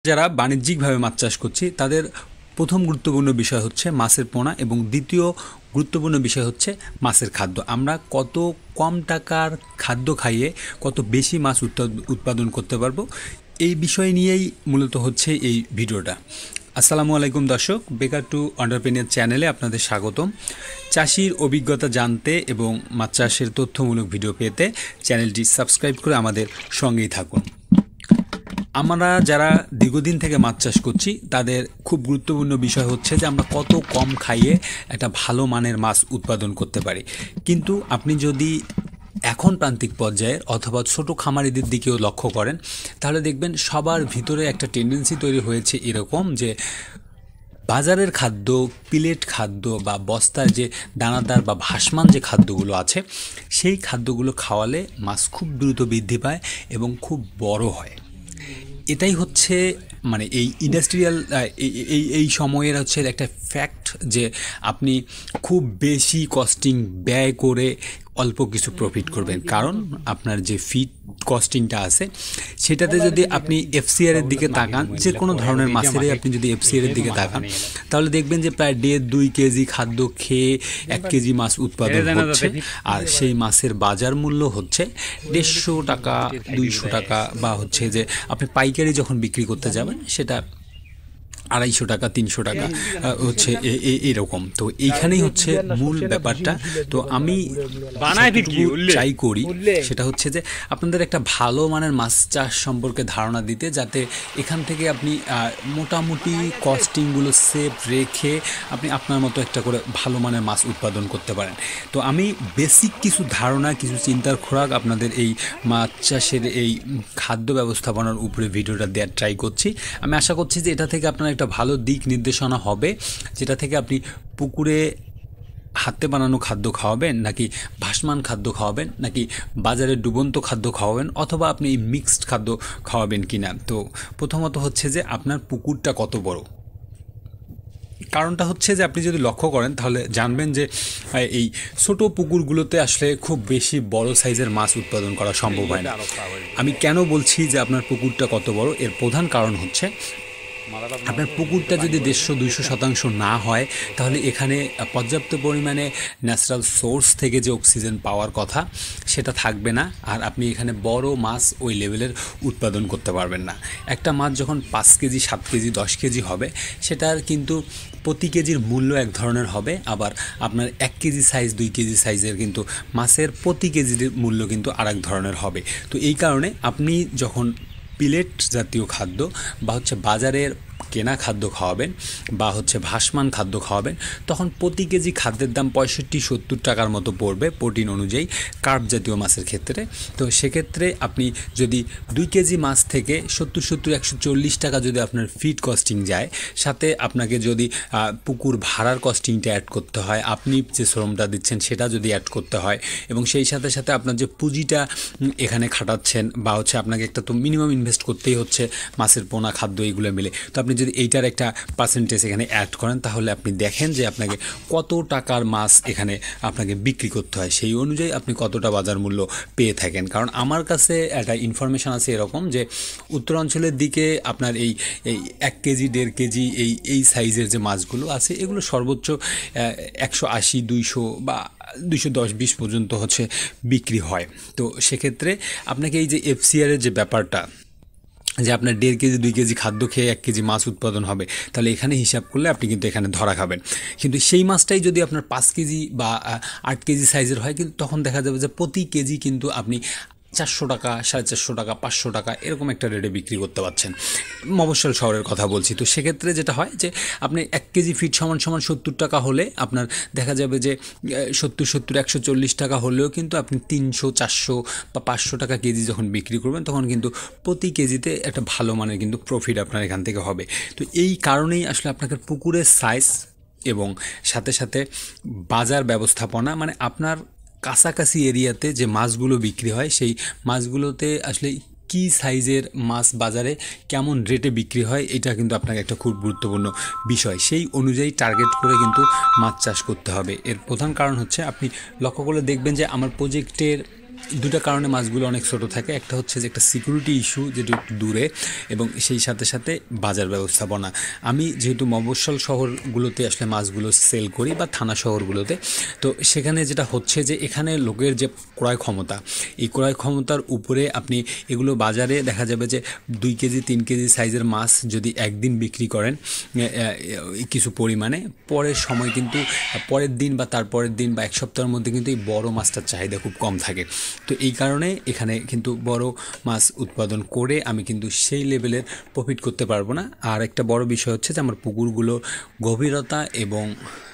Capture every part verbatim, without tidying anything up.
যারা বাণিজ্যিকভাবে মাছ চাষ করছি তাদের প্রথম গুরুত্বপূর্ণ বিষয় হচ্ছে মাছের পোনা এবং দ্বিতীয় গুরুত্বপূর্ণ বিষয় হচ্ছে মাছের খাদ্য। আমরা কত কম টাকার খাদ্য খাইয়ে কত বেশি মাছ উৎপাদন করতে পারবো, এই বিষয় নিয়েই মূলত হচ্ছে এই ভিডিওটা। আসসালামু আলাইকুম দর্শক, বেকার টু এন্টারপ্রেনিউর চ্যানেলে আপনাদের স্বাগতম। চাষির অভিজ্ঞতা জানতে এবং মাছ চাষের তথ্যমূলক ভিডিও পেতে চ্যানেলটি সাবস্ক্রাইব করে আমাদের সঙ্গেই থাকুন। আমরা যারা দীর্ঘদিন থেকে মাছ চাষ করছি তাদের খুব গুরুত্বপূর্ণ বিষয় হচ্ছে যে আমরা কত কম খাইয়ে একটা ভালো মানের মাছ উৎপাদন করতে পারি। কিন্তু আপনি যদি এখন প্রান্তিক পর্যায়ের অথবা ছোট খামারিদের দিকেও লক্ষ্য করেন তাহলে দেখবেন সবার ভিতরে একটা টেন্ডেন্সি তৈরি হয়েছে এরকম যে বাজারের খাদ্য, প্লেট খাদ্য বা বস্তার যে দানাদার বা ভাসমান যে খাদ্যগুলো আছে সেই খাদ্যগুলো খাওয়ালে মাছ খুব দ্রুত বৃদ্ধি পায় এবং খুব বড় হয়। এটাই হচ্ছে মানে এই ইন্ডাস্ট্রিয়াল এই এই সময়ের হচ্ছে একটা ফ্যাক্ট যে আপনি খুব বেশি কস্টিং ব্যয় করে অল্প কিছু প্রফিট করবেন, কারণ আপনার যে ফিড কস্টিংটা আছে সেটাতে যদি আপনি এফসিআর এর দিকে তাকান, যে কোনো ধরনের মাছেরই আপনি যদি এফসিআর এর দিকে তাকান তাহলে দেখবেন যে প্রায় দেড় দুই কেজি খাদ্য খেয়ে এক কেজি মাছ উৎপাদন হচ্ছে, আর সেই মাছের বাজার মূল্য হচ্ছে দেড়শো টাকা দুইশো টাকা, বা হচ্ছে যে আপনি পাইকারি যখন বিক্রি করতে যাবেন সেটা আড়াইশো টাকা তিনশো টাকা হচ্ছে এরকম। তো এইখানেই হচ্ছে মূল ব্যাপারটা। তো আমি চাই করি সেটা হচ্ছে যে আপনাদের একটা ভালো মানের মাছ চাষ সম্পর্কে ধারণা দিতে, যাতে এখান থেকে আপনি মোটামুটি কস্টিংগুলো সেভ রেখে আপনি আপনার মতো একটা করে ভালো মানের মাছ উৎপাদন করতে পারেন। তো আমি বেসিক কিছু ধারণা, কিছু চিন্তার খোরাক আপনাদের এই মাছ চাষের এই খাদ্য ব্যবস্থাপনার উপরে ভিডিওটা দেওয়ার ট্রাই করছি। আমি আশা করছি যে এটা থেকে আপনার একটা ভালো দিক নির্দেশনা হবে, যেটা থেকে আপনি পুকুরে হাতে বানানো খাদ্য খাওয়াবেন, নাকি ভাসমান খাদ্য খাওয়াবেন, নাকি বাজারে ডুবন্ত খাদ্য খাওয়াবেন, অথবা আপনি এই মিক্সড খাদ্য খাওয়াবেন কিনা। তো প্রথমত হচ্ছে যে আপনার পুকুরটা কত বড়। কারণটা হচ্ছে যে আপনি যদি লক্ষ্য করেন তাহলে জানবেন যে এই ছোট পুকুরগুলোতে আসলে খুব বেশি বড় সাইজের মাছ উৎপাদন করা সম্ভব হয় না। আমি কেন বলছি যে আপনার পুকুরটা কত বড়, এর প্রধান কারণ হচ্ছে আপনার পুকুরটা যদি দেড়শো দুইশো শতাংশ না হয় তাহলে এখানে পর্যাপ্ত পরিমাণে ন্যাচারাল সোর্স থেকে যে অক্সিজেন পাওয়ার কথা সেটা থাকবে না, আর আপনি এখানে বড় মাছ ওই লেভেলের উৎপাদন করতে পারবেন না। একটা মাছ যখন পাঁচ কেজি সাত কেজি দশ কেজি হবে সেটার কিন্তু প্রতি কেজির মূল্য এক ধরনের হবে, আবার আপনার এক কেজি সাইজ দুই কেজি সাইজের কিন্তু মাছের প্রতি কেজির মূল্য কিন্তু আর এক ধরনের হবে। তো এই কারণে আপনি যখন প্লেট জাতীয় খাদ্য বা হচ্ছে বাজারের কেনা খাদ্য খাওয়াবেন বা হচ্ছে ভাসমান খাদ্য খাওয়াবেন, তখন প্রতি কেজি খাদ্যের দাম পঁয়ষট্টি সত্তর টাকার মতো পড়বে প্রোটিন অনুযায়ী কার্ব জাতীয় মাছের ক্ষেত্রে। তো সেক্ষেত্রে আপনি যদি দুই কেজি মাছ থেকে সত্তর সত্তর একশো চল্লিশ টাকা যদি আপনার ফিড কস্টিং যায়, সাথে আপনাকে যদি পুকুর ভাড়ার কস্টিংটা অ্যাড করতে হয়, আপনি যে শ্রমটা দিচ্ছেন সেটা যদি অ্যাড করতে হয়, এবং সেই সাথে সাথে আপনার যে পুঁজিটা এখানে খাটাচ্ছেন বা হচ্ছে আপনাকে একটা তো মিনিমাম ইনভেস্ট করতেই হচ্ছে মাছের পোনা খাদ্য এইগুলো মিলে, তো আপনি যদি এইটার একটা পার্সেন্টেজ এখানে অ্যাড করেন তাহলে আপনি দেখেন যে আপনাকে কত টাকার মাছ এখানে আপনাকে বিক্রি করতে হয়, সেই অনুযায়ী আপনি কতটা বাজার মূল্য পেয়ে থাকেন। কারণ আমার কাছে একটা ইনফরমেশান আছে এরকম যে উত্তরাঞ্চলের দিকে আপনার এই এই এক কেজি দেড় কেজি এই এই সাইজের যে মাছগুলো আছে এগুলো সর্বোচ্চ একশো আশি দুইশো বা দুইশো দশ বিশ পর্যন্ত হচ্ছে বিক্রি হয়। তো সেক্ষেত্রে আপনাকে এই যে এফসিআরের যে ব্যাপারটা, যে আপনার দেড় কেজি দুই কেজি খাদ্য খেয়ে এক কেজি মাছ উৎপাদন হবে, তাহলে এখানে হিসাব করলে আপনি কিন্তু এখানে ধরা খাবেন। কিন্তু সেই মাছটাই যদি আপনার পাঁচ কেজি বা আট কেজি সাইজের হয়, কিন্তু তখন দেখা যাবে যে প্রতি কেজি কিন্তু আপনি চারশো টাকা সাড়ে চারশো টাকা পাঁচশো টাকা এরকম একটা রেটে বিক্রি করতে পারছেন। মফস্বল শহরের কথা বলছি। তো সেক্ষেত্রে যেটা হয় যে আপনি এক কেজি ফিট সমান সমান সত্তর টাকা হলে আপনার দেখা যাবে যে সত্তর সত্তর একশো চল্লিশ টাকা হলেও কিন্তু আপনি তিনশো চারশো বা পাঁচশো টাকা কেজি যখন বিক্রি করবেন তখন কিন্তু প্রতি কেজিতে একটা ভালো মানের কিন্তু প্রফিট আপনার এখান থেকে হবে। তো এই কারণেই আসলে আপনাকে পুকুরের সাইজ এবং সাথে সাথে বাজার ব্যবস্থাপনা, মানে আপনার কাছাকাছি এরিয়াতে যে মাছগুলো বিক্রি হয় সেই মাছগুলোতে আসলে কী সাইজের মাছ বাজারে কেমন রেটে বিক্রি হয় এটা কিন্তু আপনাকে একটা খুব গুরুত্বপূর্ণ বিষয়। সেই অনুযায়ী টার্গেট করে কিন্তু মাছ চাষ করতে হবে। এর প্রধান কারণ হচ্ছে আপনি লক্ষ্য করলে দেখবেন যে আমার প্রজেক্টের দুটা কারণে মাছগুলো অনেক ছোট থাকে। একটা হচ্ছে যে একটা সিকিউরিটি ইস্যু যেটা একটু দূরে, এবং সেই সাথে সাথে বাজার ব্যবস্থাপনা। আমি যেহেতু মফস্বল শহরগুলোতে আসলে মাছগুলো সেল করি বা থানা শহরগুলোতে, তো সেখানে যেটা হচ্ছে যে এখানে লোকের যে ক্রয় ক্ষমতা, এই ক্রয় ক্ষমতার উপরে আপনি এগুলো বাজারে দেখা যাবে যে দুই কেজি তিন কেজি সাইজের মাছ যদি একদিন বিক্রি করেন কিছু পরিমাণে, পরের সময় কিন্তু পরের দিন বা তারপরের দিন বা এক সপ্তাহের মধ্যে কিন্তু এই বড় মাছটার চাহিদা খুব কম থাকে। তো এই কারণে এখানে কিন্তু বড় মাছ উৎপাদন করে আমি কিন্তু সেই লেভেলের প্রফিট করতে পারবো না। আর একটা বড় বিষয় হচ্ছে যে আমার পুকুরগুলো গভীরতা এবং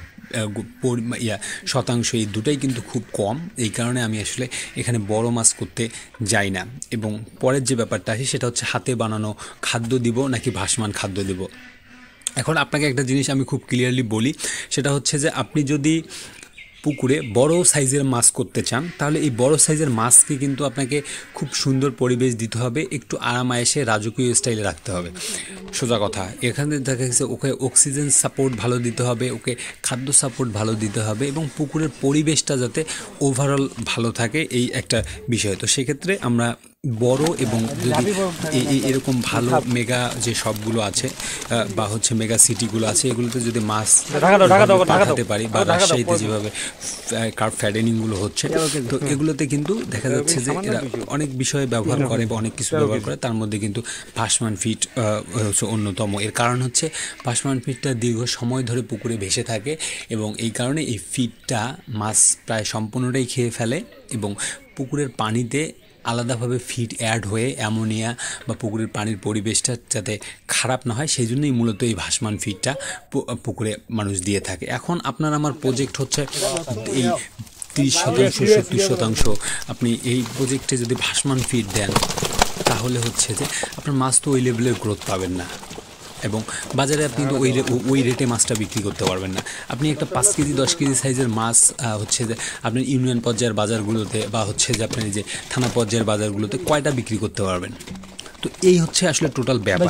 ইয়া শতাংশ এই দুটাই কিন্তু খুব কম। এই কারণে আমি আসলে এখানে বড় মাছ করতে যাই না। এবং পরের যে ব্যাপারটা আসে সেটা হচ্ছে হাতে বানানো খাদ্য দিব নাকি ভাসমান খাদ্য দিব। এখন আপনাকে একটা জিনিস আমি খুব ক্লিয়ারলি বলি, সেটা হচ্ছে যে আপনি যদি পুকুরে বড় সাইজের মাছ করতে চান, তাহলে এই বড় সাইজের মাছকে কিন্তু আপনাকে খুব সুন্দর পরিবেশ দিতে হবে, একটু আরামায়েশে রাজকীয় স্টাইলে রাখতে হবে। সোজা কথা, এখানে দেখা গেছে ওকে অক্সিজেন সাপোর্ট ভালো দিতে হবে, ওকে খাদ্য সাপোর্ট ভালো দিতে হবে, এবং পুকুরের পরিবেশটা যাতে ওভারঅল ভালো থাকে, এই একটা বিষয়। তো সেক্ষেত্রে আমরা বড় এবং যদি এরকম ভালো মেগা যে সবগুলো আছে বা হচ্ছে মেগা সিটিগুলো আছে, এগুলোতে যদি মাছ পাঠাতে পারি, বা রাজশাহীতে যেভাবে কার্প ফ্যাডেনিংগুলো হচ্ছে, তো এগুলোতে কিন্তু দেখা যাচ্ছে যে এরা অনেক বিষয়ে ব্যবহার করে বা অনেক কিছু ব্যবহার করে, তার মধ্যে কিন্তু ভাসমান ফিড হচ্ছে অন্যতম। এর কারণ হচ্ছে ভাসমান ফিডটা দীর্ঘ সময় ধরে পুকুরে ভেসে থাকে, এবং এই কারণে এই ফিডটা মাছ প্রায় সম্পূর্ণটাই খেয়ে ফেলে, এবং পুকুরের পানিতে আলাদাভাবে ফিড অ্যাড হয়ে অ্যামোনিয়া বা পুকুরের পানির পরিবেশটা যাতে খারাপ না হয়, সেই জন্যই মূলত এই ভাসমান ফিডটা পুকুরে মানুষ দিয়ে থাকে। এখন আপনার আমার প্রজেক্ট হচ্ছে এই তিরিশ শতাংশ সত্তর শতাংশ, আপনি এই প্রজেক্টে যদি ভাসমান ফিড দেন, তাহলে হচ্ছে যে আপনার মাছ তো ওই লেভেলের গ্রোথ পাবেন না, এবং বাজারে আপনি তো ওই ওই রেটে মাছটা বিক্রি করতে পারবেন না। আপনি একটা পাঁচ কেজি দশ কেজি সাইজের মাছ হচ্ছে যে আপনার ইউনিয়ন পর্যায়ের বাজারগুলোতে বা হচ্ছে যে আপনার যে থানা পর্যায়ের বাজারগুলোতে কয়টা বিক্রি করতে পারবেন? তো এই হচ্ছে আসলে টোটাল ব্যাপার।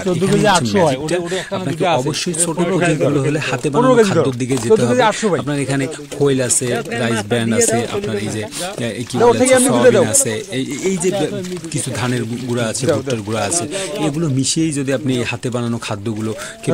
আপনাকে অবশ্যই ছোট প্রজেক্টগুলো হলে হাতে বানানো খাদ্যের দিকে যেতে হবে। আপনার এখানে খৈল আছে, রাইস ব্র্যান্ড আছে, আপনার এই যে কি বলে সয়াবিন আছে, এই যে কিছু ধানের গুঁড়া আছে, ভুট্টার গুঁড়া আছে, এগুলো মিশিয়েই যদি আপনি হাতে বানানো খাদ্যগুলো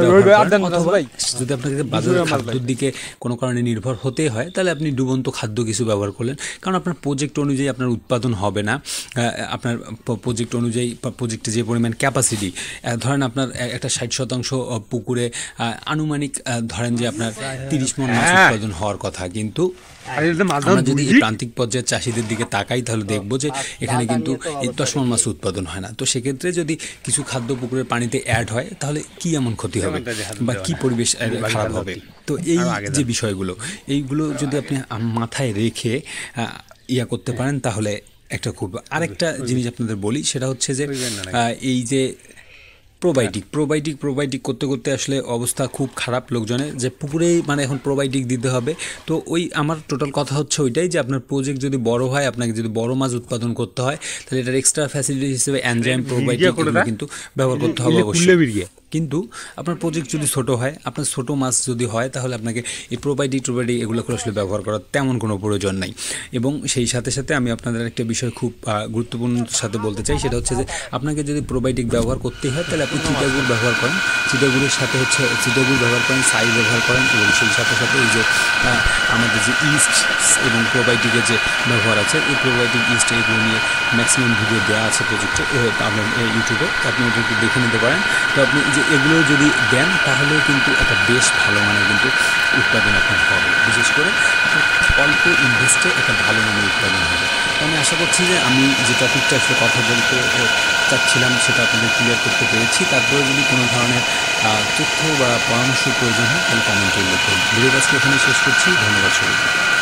যদি আপনাকে বাজারের খাদ্যের দিকে কোনো কারণে নির্ভর হতে হয়, তাহলে আপনি ডুবন্ত খাদ্য কিছু ব্যবহার করলেন, কারণ আপনার প্রজেক্ট অনুযায়ী আপনার উৎপাদন হবে না। আপনার প্রজেক্ট অনুযায়ী প্রজেক্টে যে পরিমাণ ক্যাপাসিটি, ধরেন আপনার একটা ষাট শতাংশ পুকুরে আনুমানিক ধরেন যে আপনার তিরিশ মণ মাছ উৎপাদন হওয়ার কথা, কিন্তু আমরা যদি এই প্রান্তিক পর্যায়ের চাষিদের দিকে তাকাই, তাহলে দেখবো যে এখানে কিন্তু এই দশ মণ মাছ উৎপাদন হয় না। তো সেক্ষেত্রে যদি কিছু খাদ্য পুকুরের পানিতে অ্যাড হয়, তাহলে কি এমন ক্ষতি হবে বা কি পরিবেশ খারাপ হবে? তো এই যে বিষয়গুলো, এইগুলো যদি আপনি মাথায় রেখে ইয়া করতে পারেন, তাহলে একটা খুব আরেকটা জিনিস আপনাদের বলি, সেটা হচ্ছে যে এই যে প্রোবায়োটিক প্রোবায়োটিক প্রোবায়োটিক করতে করতে আসলে অবস্থা খুব খারাপ লোকজনের, যে পুকুরেই মানে এখন প্রোবায়োটিক দিতে হবে। তো ওই আমার টোটাল কথা হচ্ছে ওইটাই, যে আপনার প্রজেক্ট যদি বড় হয়, আপনাকে যদি বড় মাছ উৎপাদন করতে হয়, তাহলে এটার এক্সট্রা ফ্যাসিলিটি হিসেবে এনজাইম প্রোবায়োটিক কিন্তু ব্যবহার করতে হবে অবশ্যই। কিন্তু আপনার প্রজেক্ট যদি ছোট হয়, আপনার ছোট মাছ যদি হয়, তাহলে আপনাকে এই প্রোবায়োটিক টোবায়োটিক এগুলো করে আসলে ব্যবহার করার তেমন কোনো প্রয়োজন নাই। এবং সেই সাথে সাথে আমি আপনাদের একটা বিষয় খুব গুরুত্বপূর্ণ সাথে বলতে চাই, সেটা হচ্ছে যে আপনাকে যদি প্রোবায়োটিক ব্যবহার করতে হয়, তাহলে আপনি চিটাগুড় ব্যবহার করেন, চিটাগুড়ের সাথে হচ্ছে চিটাগুড় ব্যবহার করেন, সাই ব্যবহার করেন, এবং সেই সাথে সাথে এই যে আমাদের যে ইস্ট এবং প্রোবায়োটিকের যে ব্যবহার আছে, এই প্রোবায়োটিক ইস্ট এগুলো নিয়ে ম্যাক্সিমাম ভিডিও দেওয়া আছে প্রজেক্টে আপনার ইউটিউবে, আপনি ওদেরকে দেখে নিতে পারেন। তো আপনি যে এগুলো যদি দেন, তাহলেও কিন্তু একটা বেশ ভালো মানের কিন্তু উৎপাদন আপনার হবে, বিশেষ করে অল্প ইনভেস্টে একটা ভালো মানের উৎপাদন হবে। তো আমি আশা করছি যে আমি যে টপিকটা আসলে কথা বলতে চাচ্ছিলাম সেটা আপনাদের ক্লিয়ার করতে পেরেছি। তারপরে যদি কোনো ধরনের তথ্য বা পরামর্শ প্রয়োজন হয়, তাহলে কমেন্টে উল্লেখ করুন। ভিডিওটা আজকে এখানে শেষ করছি। ধন্যবাদ সবাইকে।